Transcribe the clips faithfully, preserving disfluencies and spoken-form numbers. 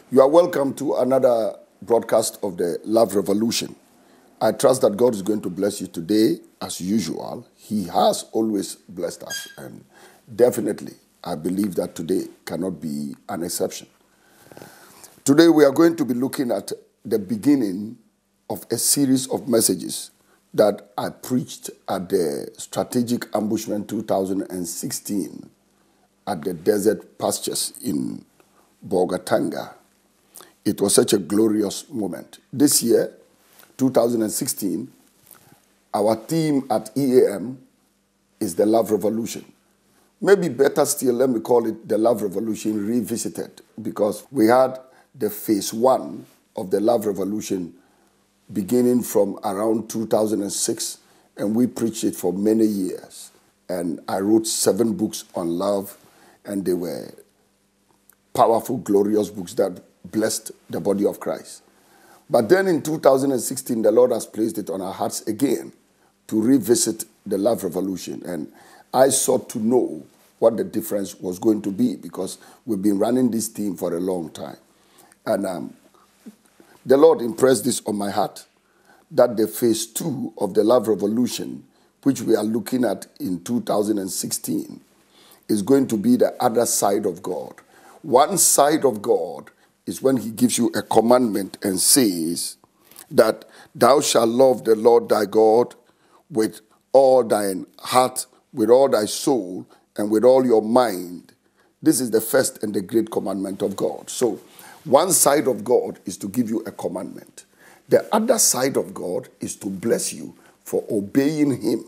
You are welcome to another broadcast of the Love Revolution. I trust that God is going to bless you today as usual. He has always blessed us, and definitely I believe that today cannot be an exception. Today we are going to be looking at the beginning of a series of messages that I preached at the Strategic Ambushment two thousand sixteen at the Desert Pastures in Bolgatanga. It was such a glorious moment. This year, two thousand sixteen, our theme at E A M is the Love Revolution. Maybe better still, let me call it the Love Revolution Revisited, because we had the phase one of the Love Revolution beginning from around two thousand six, and we preached it for many years. And I wrote seven books on love, and they were powerful, glorious books that blessed the body of Christ. But then in two thousand sixteen, the Lord has placed it on our hearts again to revisit the Love Revolution. And I sought to know what the difference was going to be, because we've been running this theme for a long time. And um, the Lord impressed this on my heart, that the phase two of the Love Revolution, which we are looking at in two thousand sixteen, is going to be the other side of God. One side of God is when he gives you a commandment and says that thou shalt love the Lord thy God with all thine heart, with all thy soul, and with all your mind. This is the first and the great commandment of God. So one side of God is to give you a commandment. The other side of God is to bless you for obeying him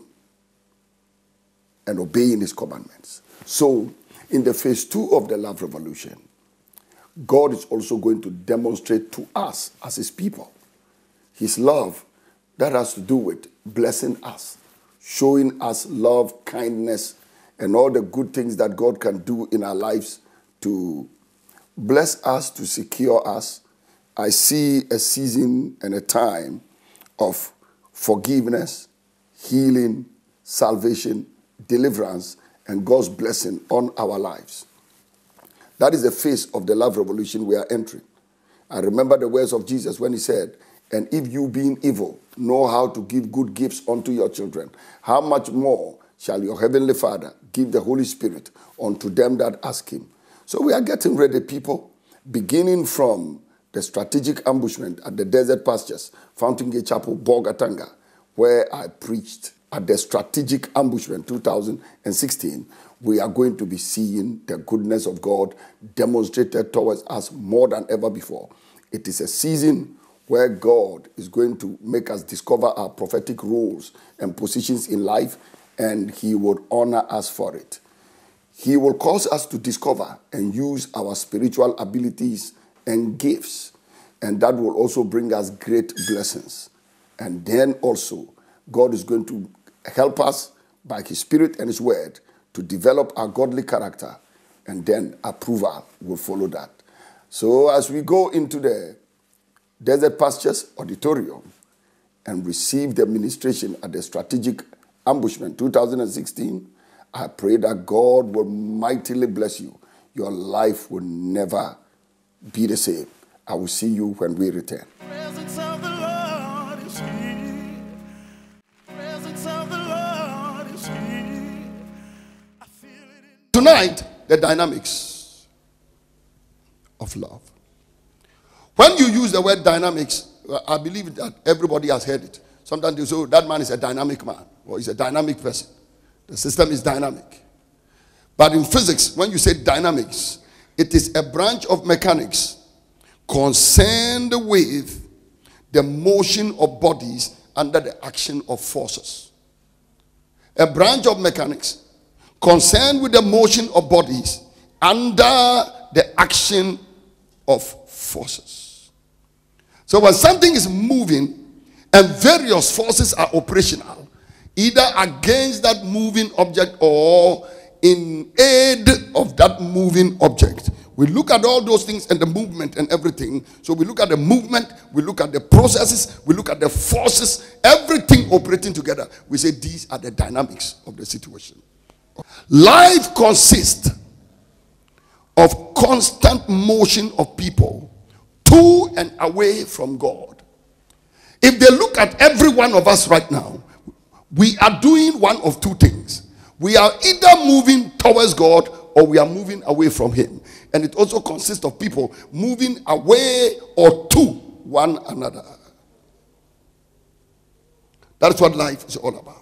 and obeying his commandments. So in the phase two of the Love Revolution, God is also going to demonstrate to us as his people his love that has to do with blessing us, showing us love, kindness, and all the good things that God can do in our lives to bless us, to secure us. I see a season and a time of forgiveness, healing, salvation, deliverance, and God's blessing on our lives. That is the phase of the Love Revolution we are entering. I remember the words of Jesus when he said, and if you being evil know how to give good gifts unto your children, how much more shall your heavenly Father give the Holy Spirit unto them that ask him? So we are getting ready, people, beginning from the strategic ambushment at the Desert Pastures, Fountain Gate Chapel, Bolgatanga, where I preached at the strategic ambushment two thousand sixteen. We are going to be seeing the goodness of God demonstrated towards us more than ever before. It is a season where God is going to make us discover our prophetic roles and positions in life, and he would honor us for it. He will cause us to discover and use our spiritual abilities and gifts, and that will also bring us great blessings. And then also, God is going to help us by his Spirit and his word to develop our godly character, and then approval will follow that. So as we go into the Desert Pastures Auditorium and receive the ministration at the Strategic Ambushment two thousand sixteen, I pray that God will mightily bless you. Your life will never be the same. I will see you when we return. Presence of the Lord is here. Presence of the Lord is here. I feel it in Tonight, the dynamics of love. When you use the word dynamics, I believe that everybody has heard it. Sometimes you say, oh, that man is a dynamic man, or he's a dynamic person. The system is dynamic. But in physics, when you say dynamics, it is a branch of mechanics concerned with the motion of bodies under the action of forces. A branch of mechanics concerned with the motion of bodies under the action of forces. So when something is moving and various forces are operational, either against that moving object or in aid of that moving object, we look at all those things and the movement and everything. So we look at the movement, we look at the processes, we look at the forces, everything operating together. We say these are the dynamics of the situation. Life consists of constant motion of people to and away from God. If they look at every one of us right now, we are doing one of two things. We are either moving towards God or we are moving away from him. And it also consists of people moving away or to one another. That's what life is all about.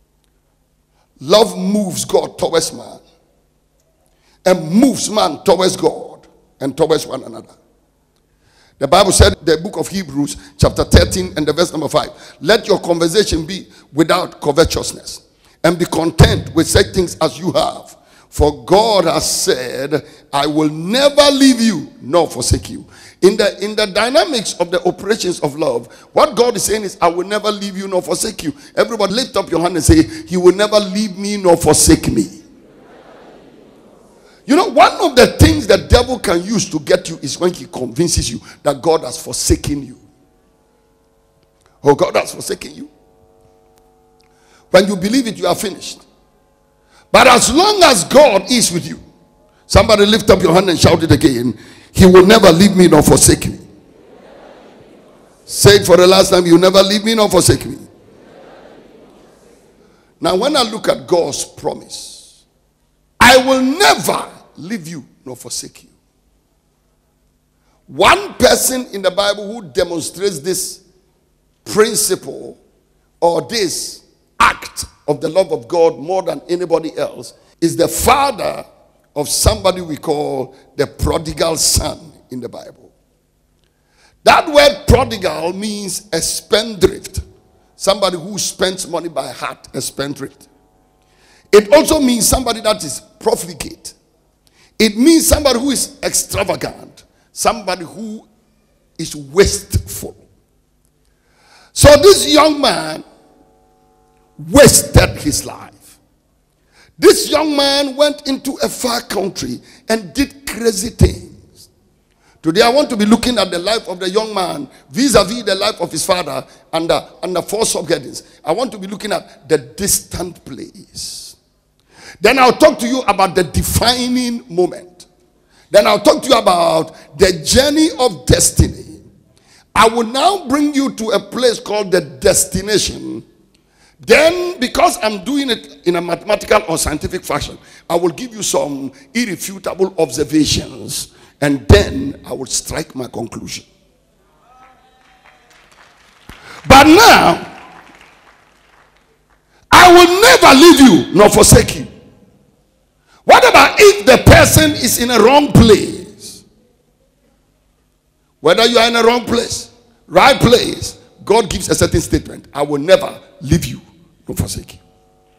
Love moves God towards man and moves man towards God and towards one another. The Bible said, the book of Hebrews, chapter thirteen and the verse number five, let your conversation be without covetousness, and be content with such things as you have. For God has said, I will never leave you nor forsake you. In the, in the dynamics of the operations of love, what God is saying is, I will never leave you nor forsake you. Everybody lift up your hand and say, he will never leave me nor forsake me. You know, one of the things the devil can use to get you is when he convinces you that God has forsaken you. Oh, God has forsaken you. When you believe it, you are finished. But as long as God is with you, somebody lift up your hand and shout it again. He will never leave me nor forsake me. Say it for the last time. He will never leave me nor forsake me. Now, when I look at God's promise, I will never leave you nor forsake you. One person in the Bible who demonstrates this principle or this act of the love of God more than anybody else is the father of somebody we call the prodigal son in the Bible. That word prodigal means a spendthrift. Somebody who spends money by heart, a spendthrift. It also means somebody that is profligate. It means somebody who is extravagant. Somebody who is wasteful. So this young man wasted his life. This young man went into a far country and did crazy things. Today I want to be looking at the life of the young man vis-a-vis the life of his father under, under four subheadings. I want to be looking at the distant place. Then I'll talk to you about the defining moment. Then I'll talk to you about the journey of destiny. I will now bring you to a place called the destination. Then, because I'm doing it in a mathematical or scientific fashion, I will give you some irrefutable observations, and then I will strike my conclusion. But now, I will never leave you nor forsake you. What about if the person is in a wrong place? Whether you are in a wrong place, right place, God gives a certain statement. I will never leave you nor forsake you.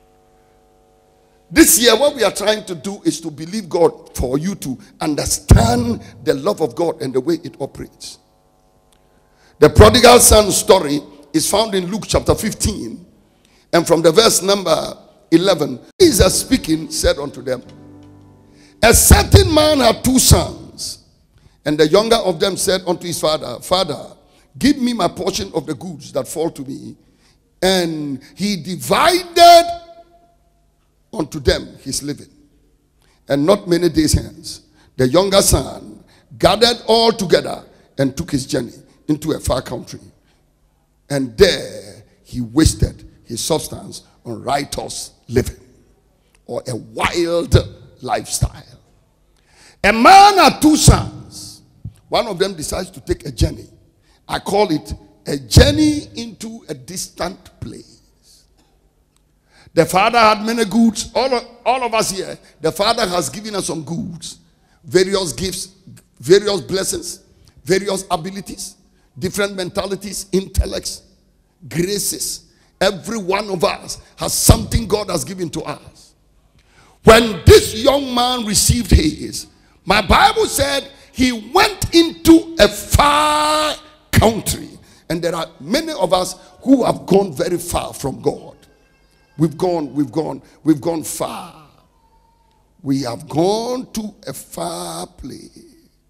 This year, what we are trying to do is to believe God for you to understand the love of God and the way it operates. The prodigal son story is found in Luke chapter fifteen. And from the verse number eleven, Jesus speaking said unto them, a certain man had two sons, and the younger of them said unto his father, Father, give me my portion of the goods that fall to me. And he divided unto them his living. And not many days hence, the younger son gathered all together and took his journey into a far country. And there he wasted his substance on riotous living, or a wild lifestyle. A man had two sons. One of them decides to take a journey. I call it a journey into a distant place. The father had many goods. All of, all of us here, the father has given us some goods, various gifts, various blessings, various abilities, different mentalities, intellects, graces. Every one of us has something God has given to us. When this young man received his, my Bible said he went into a far country. And there are many of us who have gone very far from God. We've gone, we've gone, we've gone far. We have gone to a far place.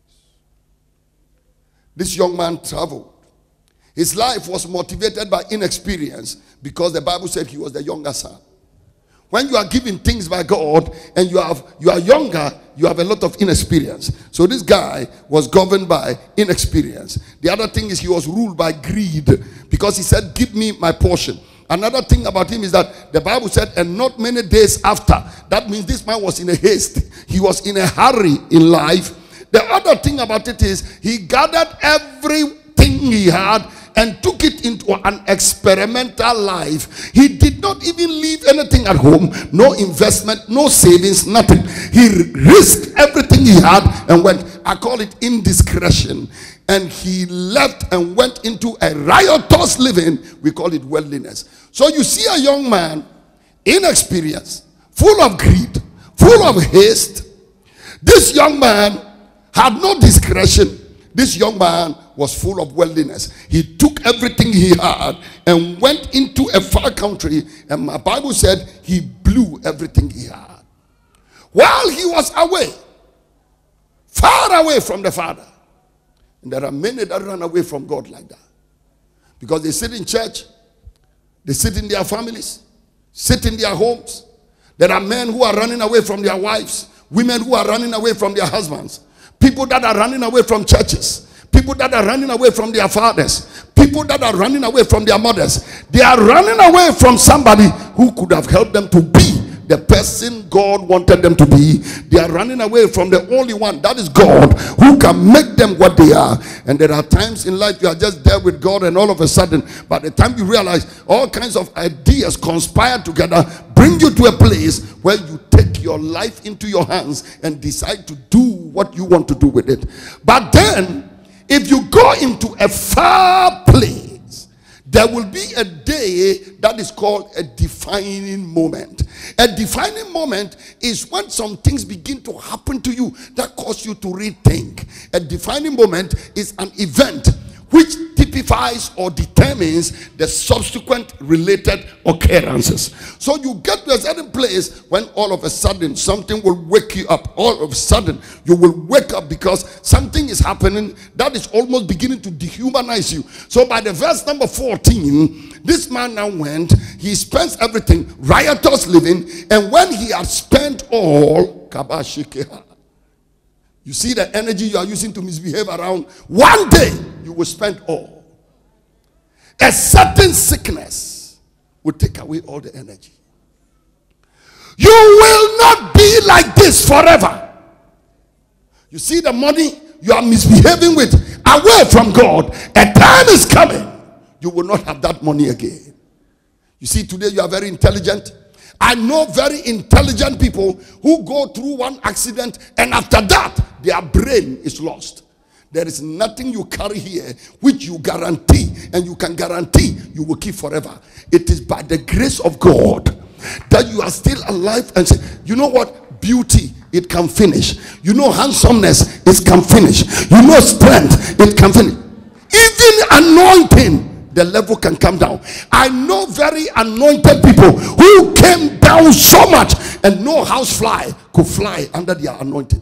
This young man traveled. His life was motivated by inexperience because the Bible said he was the younger son. When you are given things by God and you have you are younger, you have a lot of inexperience. So this guy was governed by inexperience. The other thing is he was ruled by greed, because he said, give me my portion. Another thing about him is that the Bible said, and not many days after. That means this man was in a haste. He was in a hurry in life. The other thing about it is he gathered everything he had and took it into an experimental life. He did not even leave anything at home. No investment, no savings, nothing. He risked everything he had and went. I call it indiscretion. And he left and went into a riotous living. We call it worldliness. So you see a young man, inexperienced, full of greed, full of haste. This young man had no discretion. This young man was full of worldliness. He took everything he had and went into a far country. And my Bible said he blew everything he had. While he was away, far away from the Father. And there are many that run away from God like that. Because they sit in church, they sit in their families, sit in their homes. There are men who are running away from their wives, women who are running away from their husbands, people that are running away from churches, people that are running away from their fathers, people that are running away from their mothers. They are running away from somebody who could have helped them to be the person God wanted them to be. They are running away from the only one, that is God, who can make them what they are. And there are times in life you are just there with God, and all of a sudden, by the time you realize, all kinds of ideas conspire together, bring you to a place where you take your life into your hands and decide to do what you want to do with it. But then, if you go into a far place, there will be a day that is called a defining moment. A defining moment is when some things begin to happen to you that cause you to rethink. A defining moment is an event which typifies or determines the subsequent related occurrences. So you get to a certain place when all of a sudden something will wake you up. All of a sudden you will wake up because something is happening that is almost beginning to dehumanize you. So by the verse number fourteen, this man now went, he spends everything, riotous living, and when he had spent all, kabashikeha. You see the energy you are using to misbehave around. One day, you will spend all. A certain sickness will take away all the energy. You will not be like this forever. You see the money you are misbehaving with away from God. A time is coming. You will not have that money again. You see, today you are very intelligent. I know very intelligent people who go through one accident and after that, their brain is lost. There is nothing you carry here which you guarantee, and you can guarantee you will keep forever. It is by the grace of God that you are still alive and say, you know what? Beauty, it can finish. You know handsomeness, it can finish. You know strength, it can finish. Even anointing, the level can come down. I know very anointed people who came down so much and no housefly could fly under their anointing.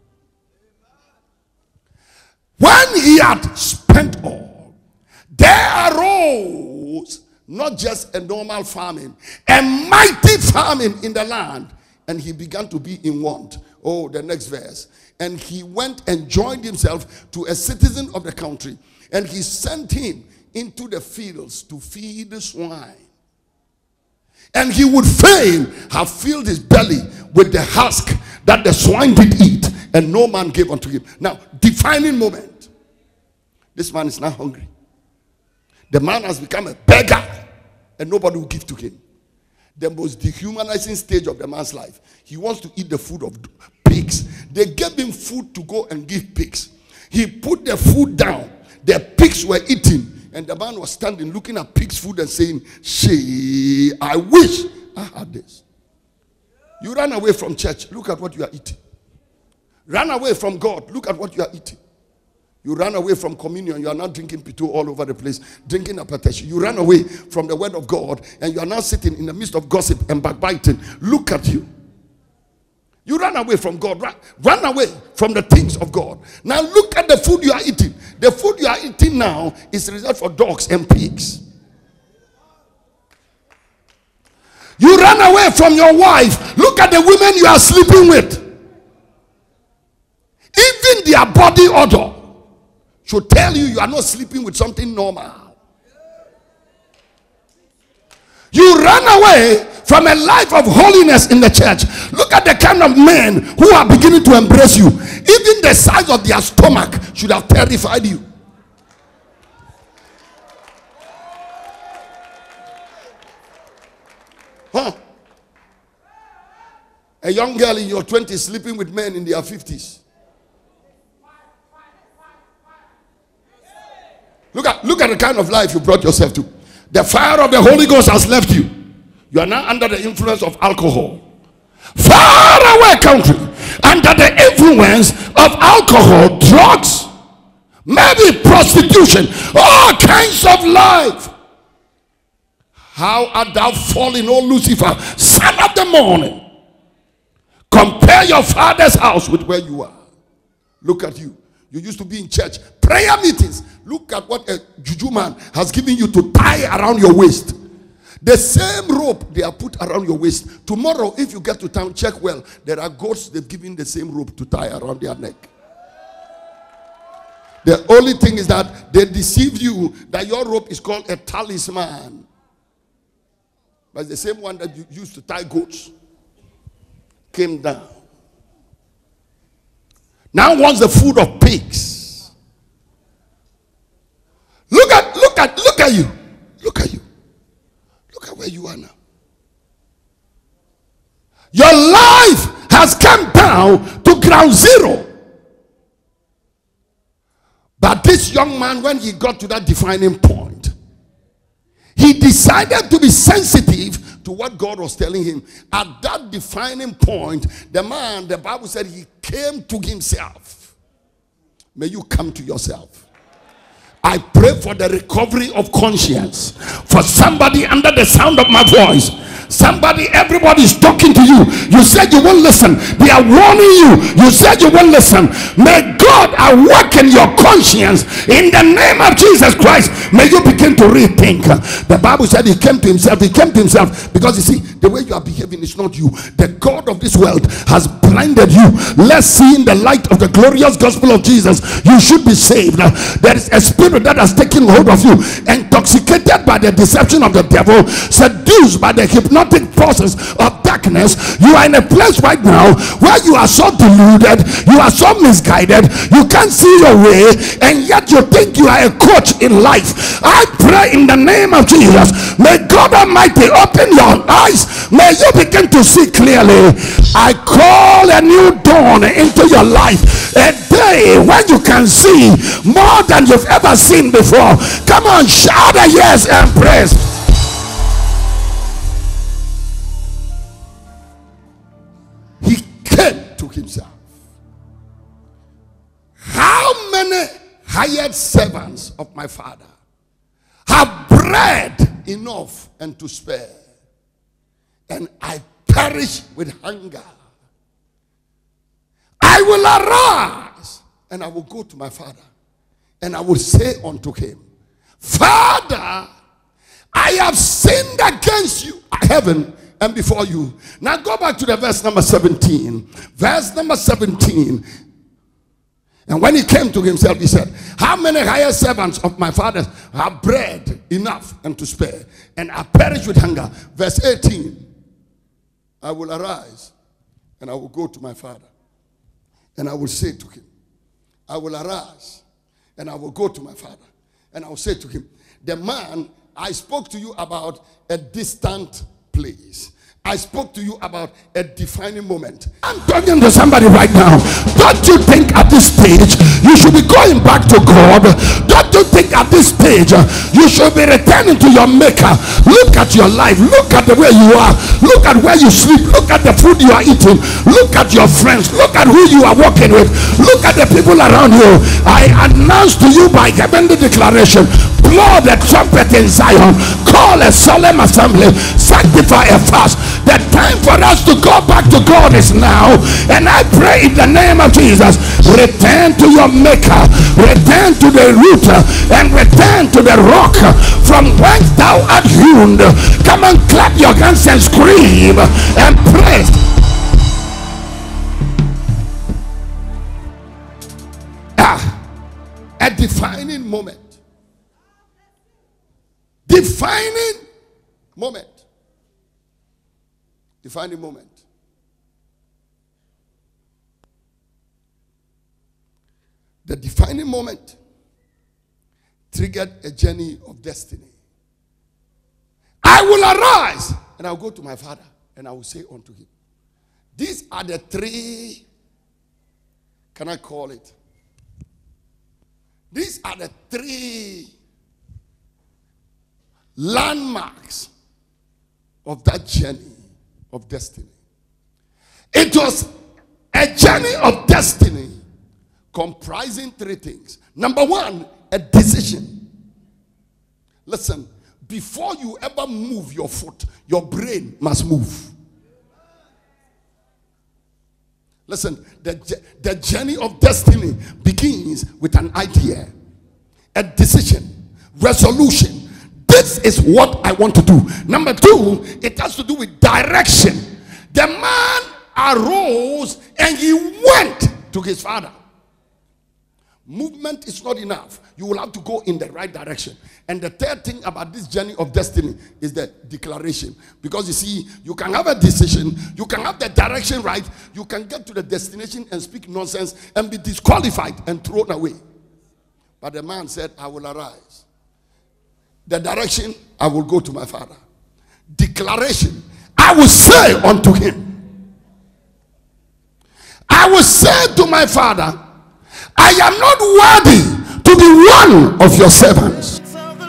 When he had spent all, there arose not just a normal famine, a mighty famine in the land, and he began to be in want. Oh, the next verse. And he went and joined himself to a citizen of the country, and he sent him into the fields to feed the swine. And he would fain have filled his belly with the husk that the swine did eat, and no man gave unto him. Now, defining moment. This man is now hungry. The man has become a beggar, and nobody will give to him. The most dehumanizing stage of the man's life. He wants to eat the food of pigs. They gave him food to go and give pigs. He put the food down. The pigs were eating. And the man was standing looking at pig's food and saying, "She, I wish I had this." You run away from church. Look at what you are eating. Run away from God. Look at what you are eating. You run away from communion. You are now drinking pito all over the place. Drinking apateshi. You run away from the word of God. And you are now sitting in the midst of gossip and backbiting. Look at you. You run away from God. Run, run away from the things of God. Now look at the food you are eating. The food you are eating now is reserved for dogs and pigs. You run away from your wife. Look at the women you are sleeping with. Even their body odor should tell you you are not sleeping with something normal. You run away from a life of holiness in the church. Look at the kind of men who are beginning to embrace you. Even the size of their stomach should have terrified you. Huh? A young girl in your twenties sleeping with men in their fifties. Look at, look at the kind of life you brought yourself to. The fire of the Holy Ghost has left you. You are now under the influence of alcohol. Far away country. Under the influence of alcohol, drugs, maybe prostitution, all kinds of life. How art thou fallen, O Lucifer, son of the morning? Compare your father's house with where you are. Look at you. You used to be in church, prayer meetings. Look at what a juju man has given you to tie around your waist. The same rope they are put around your waist. Tomorrow, if you get to town, check well. There are goats they've given the same rope to tie around their neck. The only thing is that they deceived you that your rope is called a talisman. But it's the same one that you used to tie goats. Came down. Now wants the food of pigs. Look at, look at, look at you. Look at you. Look at where you are now. Your life has come down to ground zero. But this young man, when he got to that defining point, he decided to be sensitive to what God was telling him. At that defining point, the man, the Bible said, he came to himself. May you come to yourself. I pray for the recovery of conscience for somebody under the sound of my voice. Somebody, everybody is talking to you. You said you won't listen. They are warning you. You said you won't listen. May God awaken your conscience in the name of Jesus Christ. May you begin to rethink. The Bible said he came to himself. He came to himself because you see, the way you are behaving is not you. The God of this world has blinded you. Let's see in the light of the glorious gospel of Jesus. You should be saved. There is a spirit that has taken hold of you, intoxicated by the deception of the devil, seduced by the hypnotic process of darkness. You are in a place right now where you are so deluded, you are so misguided, you can't see your way, and yet you think you are a coach in life. I pray in the name of Jesus, may God Almighty open your eyes. May you begin to see clearly. I call a new dawn into your life, a day when you can see more than you've ever seen before. Come on, shout a yes and praise. He came to himself. How many hired servants of my father have bread enough and to spare, and I perish with hunger? I will arise and I will go to my father, and I will say unto him, Father, I have sinned against you, heaven, and before you. Now go back to the verse number seventeen. Verse number seventeen. And when he came to himself, he said, how many hired servants of my father have bread enough and to spare, and I perish with hunger? Verse eighteen. I will arise and I will go to my father, and I will say to him, I will arise and I will go to my father, and I will say to him, the man I spoke to you about a distant place. I spoke to you about a defining moment. I'm talking to somebody right now. Don't you think at this stage you should be going back to God? Don't you think at this stage you should be returning to your maker? Look at your life. Look at the way you are. Look at where you sleep. Look at the food you are eating. Look at your friends. Look at who you are working with. Look at the people around you. I announce to you by heavenly declaration, blow the trumpet in Zion, call a solemn assembly, sanctify a fast. The time for us to go back to God is now. And I pray in the name of Jesus, return to your maker, return to the root, and return to the rock from whence thou art hewn. Come and clap your hands and scream and praise. defining moment. Defining moment. Defining moment. The defining moment triggered a journey of destiny. I will arise and I will go to my father and I will say unto him. These are the three, can I call it? These are the three landmarks of that journey of destiny. It was a journey of destiny comprising three things. Number one, a decision. Listen, before you ever move your foot, your brain must move. Listen, the, the journey of destiny begins with an idea, a decision, resolution. This is what I want to do. Number two, it has to do with direction. The man arose and he went to his father. Movement is not enough. You will have to go in the right direction. And the third thing about this journey of destiny is the declaration. Because you see, you can have a decision, you can have the direction right, you can get to the destination and speak nonsense and be disqualified and thrown away. But the man said, I will arise. The direction, I will go to my father. Declaration, I will say unto him. I will say to my father, I am not worthy to be one of your servants.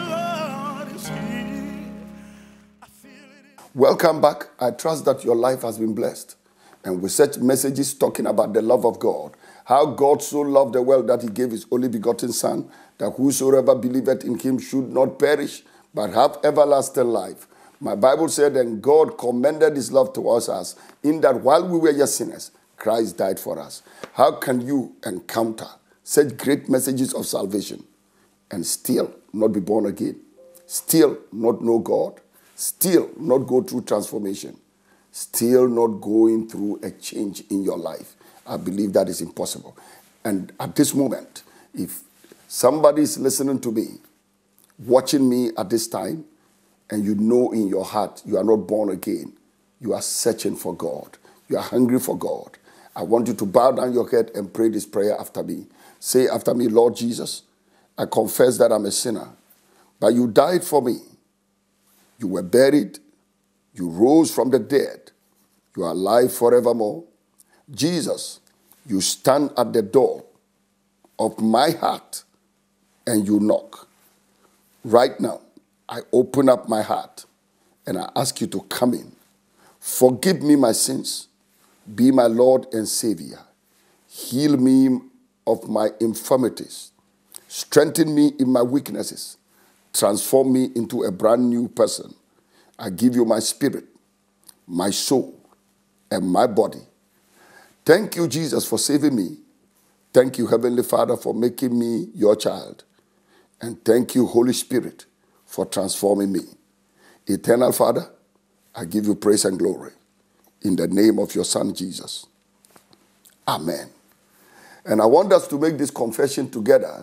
Welcome back. I trust that your life has been blessed. And with such messages talking about the love of God, how God so loved the world that he gave his only begotten Son, that whosoever believeth in him should not perish, but have everlasting life. My Bible said, and God commended his love towards us, in that while we were yet sinners, Christ died for us. How can you encounter such great messages of salvation and still not be born again? Still not know God? Still not go through transformation? Still not going through a change in your life? I believe that is impossible. And at this moment, if somebody is listening to me, watching me at this time, and you know in your heart you are not born again, you are searching for God, you are hungry for God, I want you to bow down your head and pray this prayer after me. Say after me, Lord Jesus, I confess that I'm a sinner, but you died for me. You were buried. You rose from the dead. You are alive forevermore. Jesus, you stand at the door of my heart and you knock. Right now, I open up my heart and I ask you to come in. Forgive me my sins. Be my Lord and Savior. Heal me of my infirmities. Strengthen me in my weaknesses. Transform me into a brand new person. I give you my spirit, my soul, and my body. Thank you, Jesus, for saving me. Thank you, Heavenly Father, for making me your child. And thank you, Holy Spirit, for transforming me. Eternal Father, I give you praise and glory. In the name of your Son, Jesus. Amen. And I want us to make this confession together.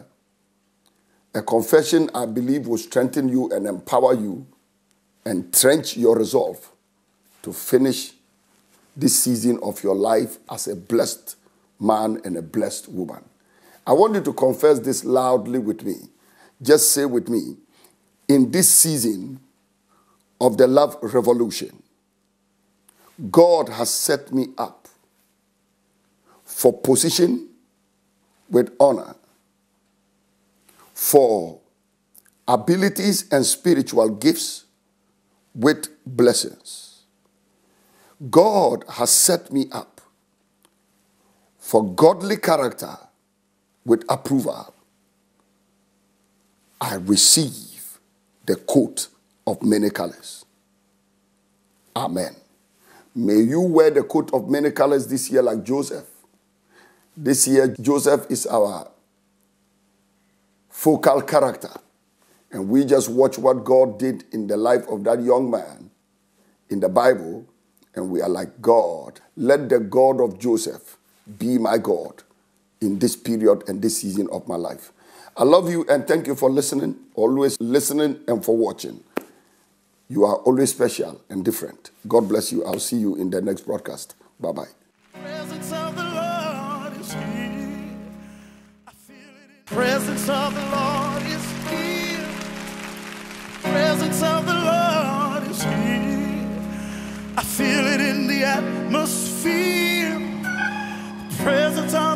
A confession I believe will strengthen you and empower you and entrench your resolve to finish this season of your life as a blessed man and a blessed woman. I want you to confess this loudly with me. Just say with me, in this season of the love revolution, God has set me up for position with honor, for abilities and spiritual gifts with blessings. God has set me up for godly character with approval. I receive the coat of many colors. Amen. May you wear the coat of many colors this year like Joseph. This year, Joseph is our focal character. And we just watch what God did in the life of that young man in the Bible, and we are like, God, let the God of Joseph be my God in this period and this season of my life. I love you and thank you for listening, always listening and for watching. You are always special and different. God bless you. I'll see you in the next broadcast. Bye-bye. Presence of the Lord is here. I feel it in presence of the Lord is here. Presence of the Lord is here. I feel it in the atmosphere. Presence of